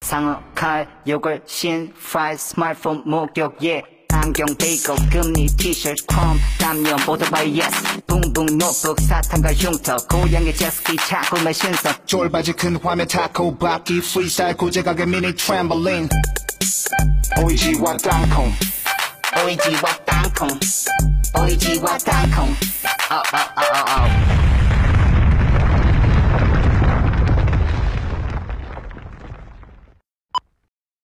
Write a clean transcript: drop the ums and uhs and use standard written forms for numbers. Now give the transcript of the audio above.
상어 칼 요걸 신 프라이 스마트폰 목격 예 안경 베이글 금리 티셔츠 컴 담요 오토바이 예스 붕붕 노트북 사탕과 흉터 고양이 제스키 차고의 신선 쫄바지 큰 화면 타코 바퀴 프리스타일 고제가게 미니 트램볼린 오이지와 땅콩 오이지와 땅콩 오이지와 땅콩